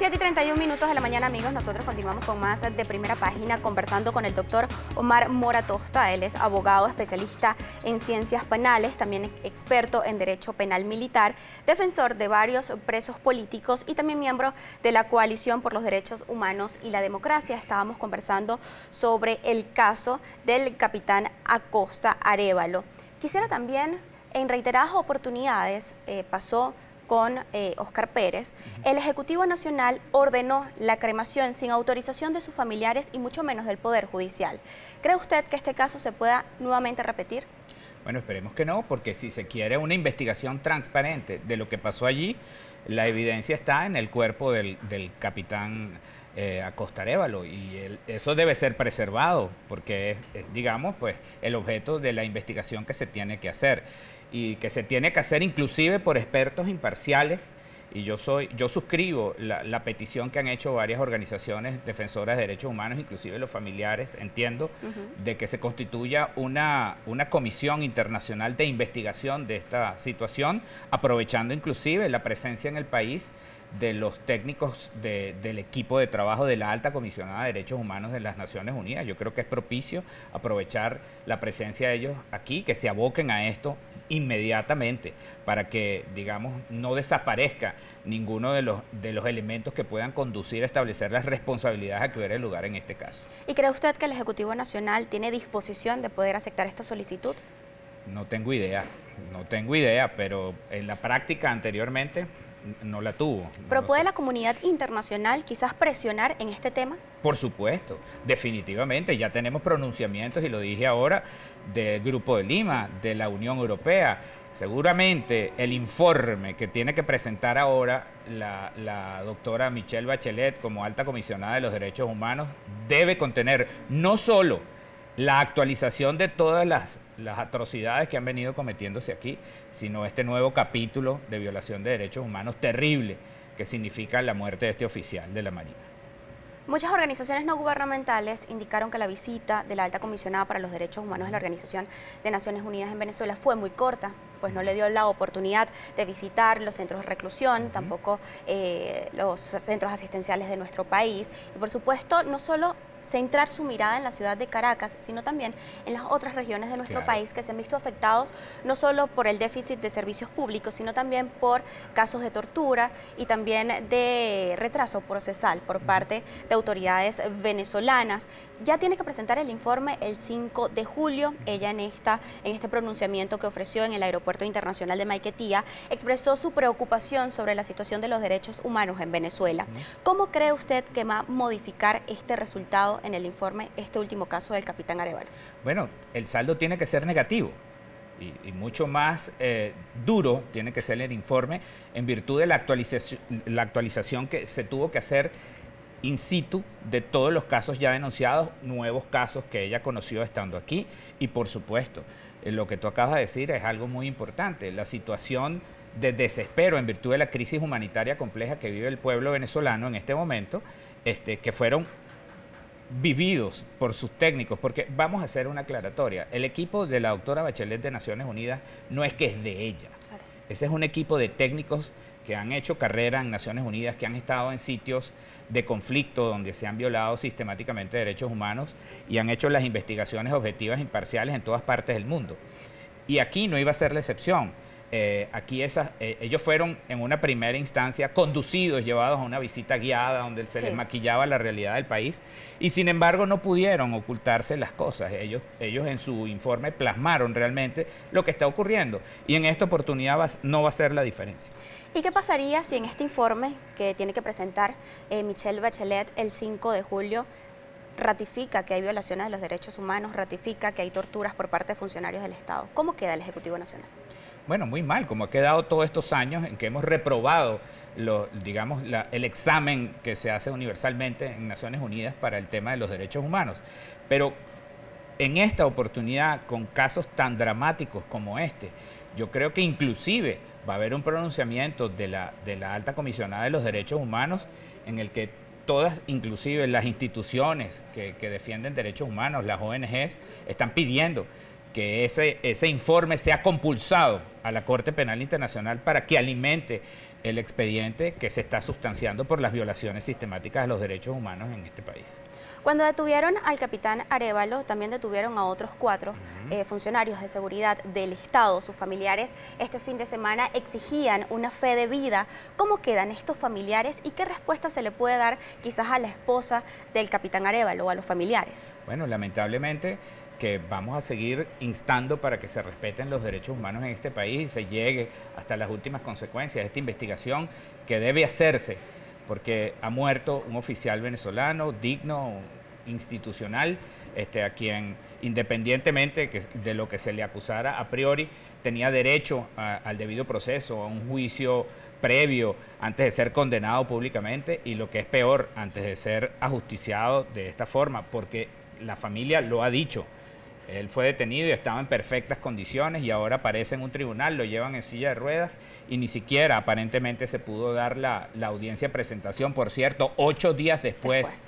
7:31 de la mañana, amigos. Nosotros continuamos con más de Primera Página, conversando con el doctor Omar Mora Tosta. Él es abogado especialista en ciencias penales, también experto en derecho penal militar, defensor de varios presos políticos y también miembro de la Coalición por los Derechos Humanos y la Democracia. Estábamos conversando sobre el caso del capitán Acosta Arévalo. Quisiera también, en reiteradas oportunidades, pasó con Óscar Pérez, el Ejecutivo Nacional ordenó la cremación sin autorización de sus familiares y mucho menos del Poder Judicial. ¿Cree usted que este caso se pueda nuevamente repetir? Bueno, esperemos que no, porque si se quiere una investigación transparente de lo que pasó allí, la evidencia está en el cuerpo del capitán Acosta Arévalo, y eso debe ser preservado porque es, digamos, pues el objeto de la investigación que se tiene que hacer y que se tiene que hacer inclusive por expertos imparciales. Y yo suscribo la petición que han hecho varias organizaciones defensoras de derechos humanos, inclusive los familiares, entiendo, de que se constituya una comisión internacional de investigación de esta situación, aprovechando inclusive la presencia en el país de los técnicos del equipo de trabajo de la Alta Comisionada de Derechos Humanos de las Naciones Unidas. Yo creo que es propicio aprovechar la presencia de ellos aquí, que se aboquen a esto inmediatamente para que, digamos, no desaparezca ninguno de los elementos que puedan conducir a establecer las responsabilidades a que hubiera lugar en este caso. ¿Y cree usted que el Ejecutivo Nacional tiene disposición de poder aceptar esta solicitud? No tengo idea, pero en la práctica anteriormente no la tuvo. ¿Pero puede la comunidad internacional quizás presionar en este tema? Por supuesto, definitivamente. Ya tenemos pronunciamientos, y lo dije ahora, del Grupo de Lima, de la Unión Europea. Seguramente el informe que tiene que presentar ahora la doctora Michelle Bachelet como alta comisionada de los derechos humanos debe contener no solo la actualización de todas las atrocidades que han venido cometiéndose aquí, sino este nuevo capítulo de violación de derechos humanos terrible que significa la muerte de este oficial de la Marina. Muchas organizaciones no gubernamentales indicaron que la visita de la alta comisionada para los derechos humanos de la Organización de Naciones Unidas en Venezuela fue muy corta, pues no le dio la oportunidad de visitar los centros de reclusión, tampoco los centros asistenciales de nuestro país, y por supuesto no solo centrar su mirada en la ciudad de Caracas, sino también en las otras regiones de nuestro país que se han visto afectados no solo por el déficit de servicios públicos, sino también por casos de tortura y también de retraso procesal por parte de autoridades venezolanas. Ya tiene que presentar el informe el 5 de julio. Ella en este pronunciamiento que ofreció en el Aeropuerto Internacional de Maiquetía expresó su preocupación sobre la situación de los derechos humanos en Venezuela. ¿Cómo cree usted que va a modificar este resultado en el informe, este último caso del capitán Arévalo? Bueno, el saldo tiene que ser negativo y mucho más duro tiene que ser el informe en virtud de la actualización que se tuvo que hacer in situ de todos los casos ya denunciados, nuevos casos que ella conoció estando aquí, y por supuesto, lo que tú acabas de decir es algo muy importante, la situación de desespero en virtud de la crisis humanitaria compleja que vive el pueblo venezolano en este momento, que fueron vividos por sus técnicos, porque vamos a hacer una aclaratoria, el equipo de la doctora Bachelet de Naciones Unidas no es que es de ella, ese es un equipo de técnicos que han hecho carrera en Naciones Unidas, que han estado en sitios de conflicto donde se han violado sistemáticamente derechos humanos y han hecho las investigaciones objetivas e imparciales en todas partes del mundo. Y aquí no iba a ser la excepción. Aquí ellos fueron en una primera instancia conducidos, llevados a una visita guiada donde se les maquillaba la realidad del país, y sin embargo no pudieron ocultarse las cosas. Ellos en su informe plasmaron realmente lo que está ocurriendo, y en esta oportunidad no va a ser la diferencia. ¿Y qué pasaría si en este informe que tiene que presentar Michelle Bachelet el 5 de julio ratifica que hay violaciones de los derechos humanos, ratifica que hay torturas por parte de funcionarios del Estado? ¿Cómo queda el Ejecutivo Nacional? Bueno, muy mal, como ha quedado todos estos años en que hemos reprobado el examen que se hace universalmente en Naciones Unidas para el tema de los derechos humanos. Pero en esta oportunidad, con casos tan dramáticos como este, yo creo que inclusive va a haber un pronunciamiento de la Alta Comisionada de los Derechos Humanos en el que todas, inclusive las instituciones que defienden derechos humanos, las ONGs, están pidiendo que ese informe sea compulsado a la Corte Penal Internacional para que alimente el expediente que se está sustanciando por las violaciones sistemáticas de los derechos humanos en este país. Cuando detuvieron al capitán Arévalo, también detuvieron a otros 4 funcionarios de seguridad del Estado. Sus familiares este fin de semana exigían una fe de vida. ¿Cómo quedan estos familiares y qué respuesta se le puede dar quizás a la esposa del capitán Arévalo o a los familiares? Bueno, lamentablemente que vamos a seguir instando para que se respeten los derechos humanos en este país y se llegue hasta las últimas consecuencias de esta investigación que debe hacerse, porque ha muerto un oficial venezolano digno, institucional, a quien independientemente de lo que se le acusara a priori, tenía derecho al debido proceso, a un juicio previo antes de ser condenado públicamente y lo que es peor, antes de ser ajusticiado de esta forma, porque la familia lo ha dicho. Él fue detenido y estaba en perfectas condiciones y ahora aparece en un tribunal, lo llevan en silla de ruedas y ni siquiera aparentemente se pudo dar la audiencia de presentación, por cierto, 8 días después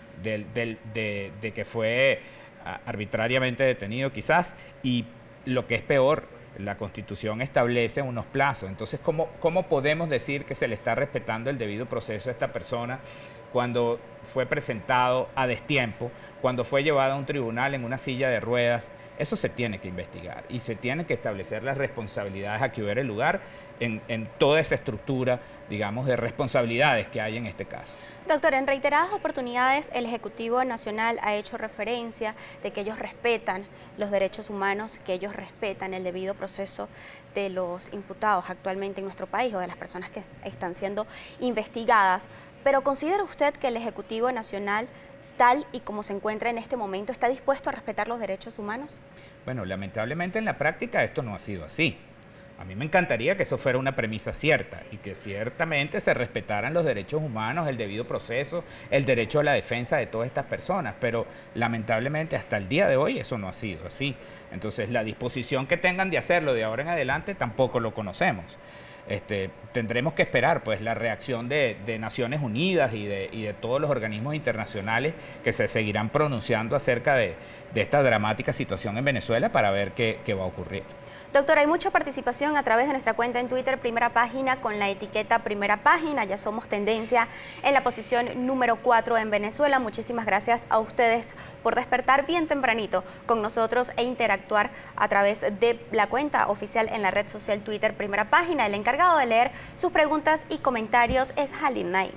de que fue arbitrariamente detenido quizás, y lo que es peor, la Constitución establece unos plazos. Entonces, ¿cómo podemos decir que se le está respetando el debido proceso a esta persona cuando fue presentado a destiempo, cuando fue llevado a un tribunal en una silla de ruedas? Eso se tiene que investigar y se tienen que establecer las responsabilidades a que hubiera lugar en toda esa estructura, digamos, de responsabilidades que hay en este caso. Doctor, en reiteradas oportunidades el Ejecutivo Nacional ha hecho referencia de que ellos respetan los derechos humanos, que ellos respetan el debido proceso de los imputados actualmente en nuestro país o de las personas que están siendo investigadas. Pero ¿considera usted que el Ejecutivo Nacional, tal y como se encuentra en este momento, está dispuesto a respetar los derechos humanos? Bueno, lamentablemente en la práctica esto no ha sido así. A mí me encantaría que eso fuera una premisa cierta y que ciertamente se respetaran los derechos humanos, el debido proceso, el derecho a la defensa de todas estas personas, pero lamentablemente hasta el día de hoy eso no ha sido así. Entonces la disposición que tengan de hacerlo de ahora en adelante tampoco lo conocemos. Tendremos que esperar pues la reacción de Naciones Unidas y de todos los organismos internacionales que se seguirán pronunciando acerca de esta dramática situación en Venezuela para ver qué va a ocurrir. Doctor, hay mucha participación a través de nuestra cuenta en Twitter, Primera Página, con la etiqueta Primera Página. Ya somos tendencia en la posición número 4 en Venezuela. Muchísimas gracias a ustedes por despertar bien tempranito con nosotros e interactuar a través de la cuenta oficial en la red social Twitter Primera Página. El encargado de leer sus preguntas y comentarios es Halim Naim.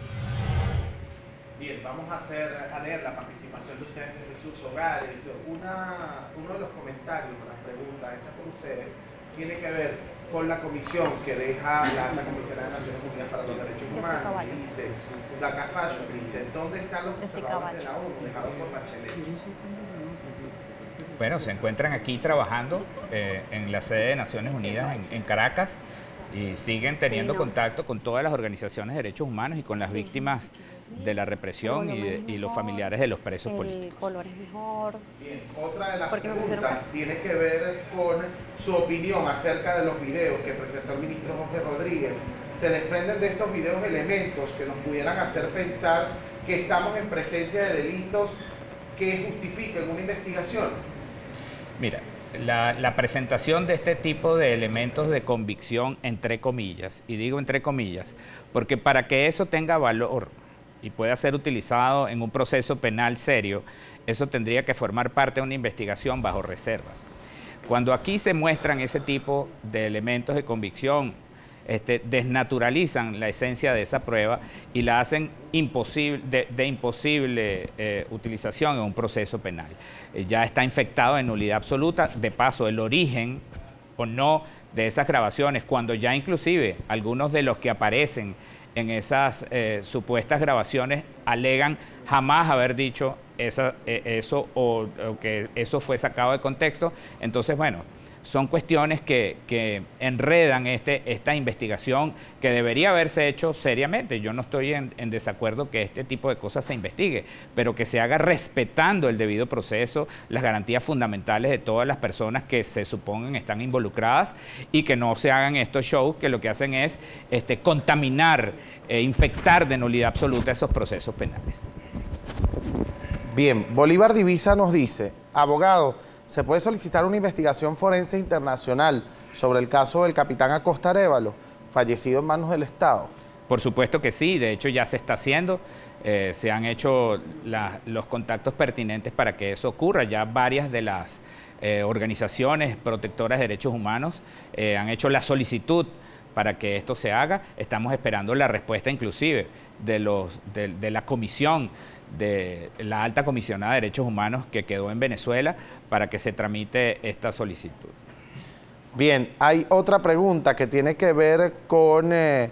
Bien, vamos a leer la participación de ustedes desde sus hogares. Uno de los comentarios, las preguntas hechas por ustedes, tiene que ver con la comisión que deja la Alta Comisionada de Naciones Unidas para los Derechos Humanos. Dice, la CAFASO dice, ¿dónde están los observadores de la ONU dejados por Bachelet? Bueno, se encuentran aquí trabajando en la sede de Naciones Unidas en Caracas y siguen teniendo contacto con todas las organizaciones de derechos humanos y con las víctimas de la represión y los familiares de los presos políticos. El color es mejor. Bien, otra de las preguntas tiene que ver con su opinión acerca de los videos que presentó el ministro Jorge Rodríguez. ¿Se desprenden de estos videos elementos que nos pudieran hacer pensar que estamos en presencia de delitos que justifiquen una investigación? Mira, la presentación de este tipo de elementos de convicción, entre comillas, y digo entre comillas, porque para que eso tenga valor y pueda ser utilizado en un proceso penal serio, eso tendría que formar parte de una investigación bajo reserva. Cuando aquí se muestran ese tipo de elementos de convicción, desnaturalizan la esencia de esa prueba y la hacen imposible, de imposible utilización en un proceso penal. Ya está infectado de nulidad absoluta. De paso, el origen o no de esas grabaciones, cuando ya inclusive algunos de los que aparecen en esas supuestas grabaciones alegan jamás haber dicho eso o que eso fue sacado de contexto. Entonces, bueno, son cuestiones que enredan esta investigación que debería haberse hecho seriamente. Yo no estoy en desacuerdo que este tipo de cosas se investigue, pero que se haga respetando el debido proceso, las garantías fundamentales de todas las personas que se suponen están involucradas y que no se hagan estos shows que lo que hacen es contaminar, infectar de nulidad absoluta esos procesos penales. Bien, Bolívar Divisa nos dice, abogado, ¿Se puede solicitar una investigación forense internacional sobre el caso del capitán Acosta Arévalo, fallecido en manos del Estado? Por supuesto que sí, de hecho ya se está haciendo, se han hecho los contactos pertinentes para que eso ocurra. Ya varias de las organizaciones protectoras de derechos humanos han hecho la solicitud para que esto se haga. Estamos esperando la respuesta inclusive de la comisión, de la alta comisionada de derechos humanos que quedó en Venezuela para que se tramite esta solicitud. Bien, hay otra pregunta que tiene que ver con el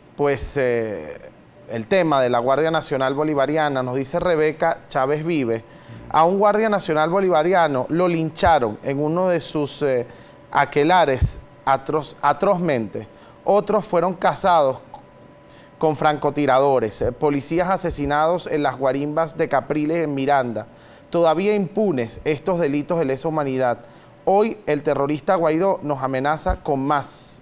tema de la Guardia Nacional Bolivariana. Nos dice Rebeca Chávez Vive, a un Guardia Nacional Bolivariano lo lincharon en uno de sus aquelares atrozmente. Otros fueron cazados con francotiradores, policías asesinados en las guarimbas de Capriles en Miranda. Todavía impunes estos delitos de lesa humanidad. Hoy el terrorista Guaidó nos amenaza con más.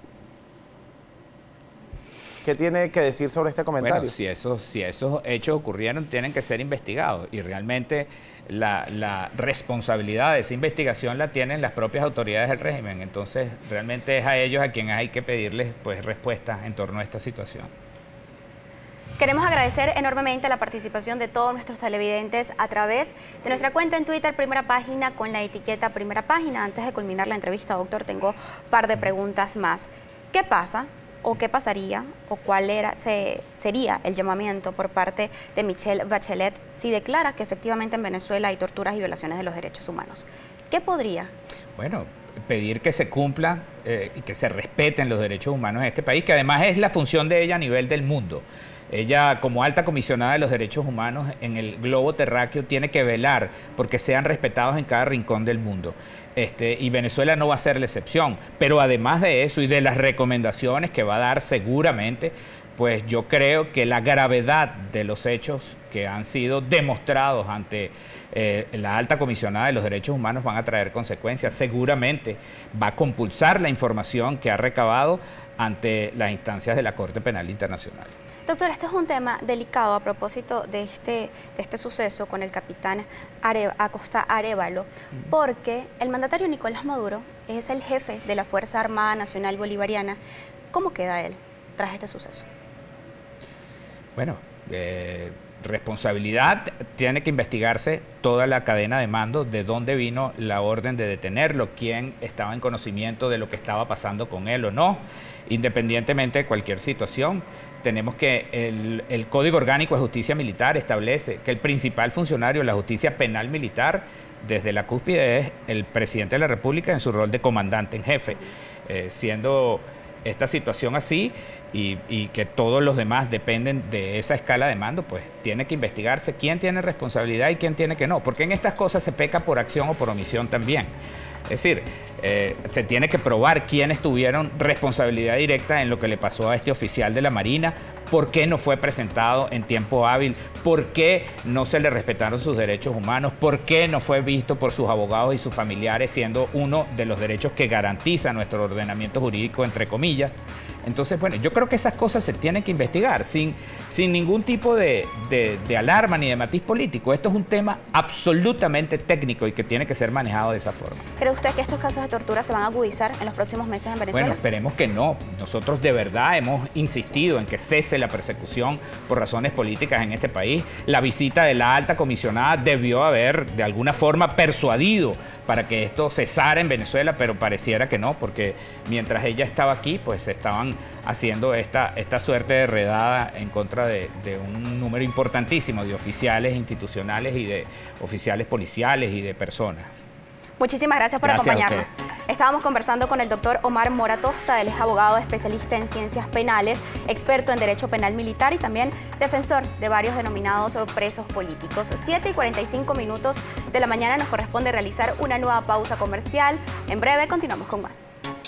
¿Qué tiene que decir sobre este comentario? Bueno, si esos hechos ocurrieron, tienen que ser investigados y realmente la responsabilidad de esa investigación la tienen las propias autoridades del régimen. Entonces, realmente es a ellos a quienes hay que pedirles respuestas en torno a esta situación. Queremos agradecer enormemente la participación de todos nuestros televidentes a través de nuestra cuenta en Twitter, Primera Página, con la etiqueta Primera Página. Antes de culminar la entrevista, doctor, tengo un par de preguntas más. ¿Qué pasa o qué pasaría o cuál sería el llamamiento por parte de Michelle Bachelet si declara que efectivamente en Venezuela hay torturas y violaciones de los derechos humanos? ¿Qué podría? Bueno, pedir que se cumpla y que se respeten los derechos humanos en este país, que además es la función de ella a nivel del mundo. Ella, como alta comisionada de los derechos humanos en el globo terráqueo, tiene que velar porque sean respetados en cada rincón del mundo. Y Venezuela no va a ser la excepción. Pero además de eso y de las recomendaciones que va a dar seguramente, pues yo creo que la gravedad de los hechos que han sido demostrados ante la alta comisionada de los derechos humanos van a traer consecuencias. Seguramente va a compulsar la información que ha recabado ante las instancias de la Corte Penal Internacional. Doctor, este es un tema delicado a propósito de este suceso con el capitán Acosta Arévalo, porque el mandatario Nicolás Maduro es el jefe de la Fuerza Armada Nacional Bolivariana. ¿Cómo queda él tras este suceso? Bueno, responsabilidad, tiene que investigarse toda la cadena de mando, de dónde vino la orden de detenerlo, quién estaba en conocimiento de lo que estaba pasando con él o no, independientemente de cualquier situación. Tenemos que el Código Orgánico de Justicia Militar establece que el principal funcionario de la justicia penal militar, desde la cúspide, es el presidente de la República en su rol de comandante en jefe. Siendo esta situación así y que todos los demás dependen de esa escala de mando, pues tiene que investigarse quién tiene responsabilidad y quién tiene que no, porque en estas cosas se peca por acción o por omisión también. Es decir, se tiene que probar quiénes tuvieron responsabilidad directa en lo que le pasó a este oficial de la Marina, por qué no fue presentado en tiempo hábil, por qué no se le respetaron sus derechos humanos, por qué no fue visto por sus abogados y sus familiares, siendo uno de los derechos que garantiza nuestro ordenamiento jurídico, entre comillas. Entonces, bueno, yo creo que esas cosas se tienen que investigar sin ningún tipo de alarma ni de matiz político. Esto es un tema absolutamente técnico y que tiene que ser manejado de esa forma. ¿Cree usted que estos casos de tortura se van a agudizar en los próximos meses en Venezuela? Bueno, esperemos que no. Nosotros de verdad hemos insistido en que cese la persecución por razones políticas en este país. La visita de la alta comisionada debió haber de alguna forma persuadido para que esto cesara en Venezuela, pero pareciera que no, porque mientras ella estaba aquí, pues estaban haciendo esta suerte de redada en contra de un número importantísimo de oficiales institucionales y de oficiales policiales y de personas. Muchísimas gracias por acompañarnos. Estábamos conversando con el doctor Omar Mora Tosta, él es abogado especialista en ciencias penales, experto en derecho penal militar y también defensor de varios denominados presos políticos. 7:45 de la mañana nos corresponde realizar una nueva pausa comercial. En breve continuamos con más.